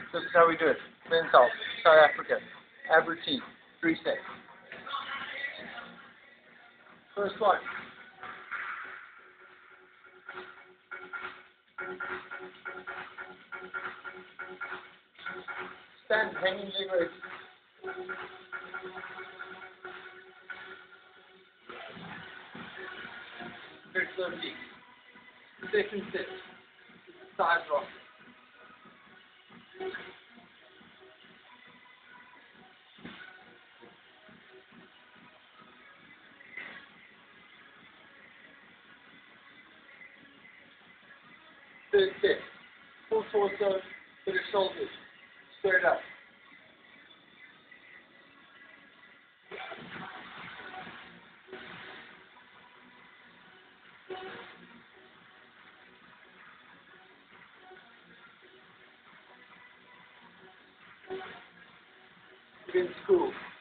This is how we do it. Men's Health, South Africa. Ab routine, 3 sets. First one. Stand hanging leg raise. Very slowly. Second set. Side rock. Third set. Full torso, bit of shoulders. Straight up. Against cool.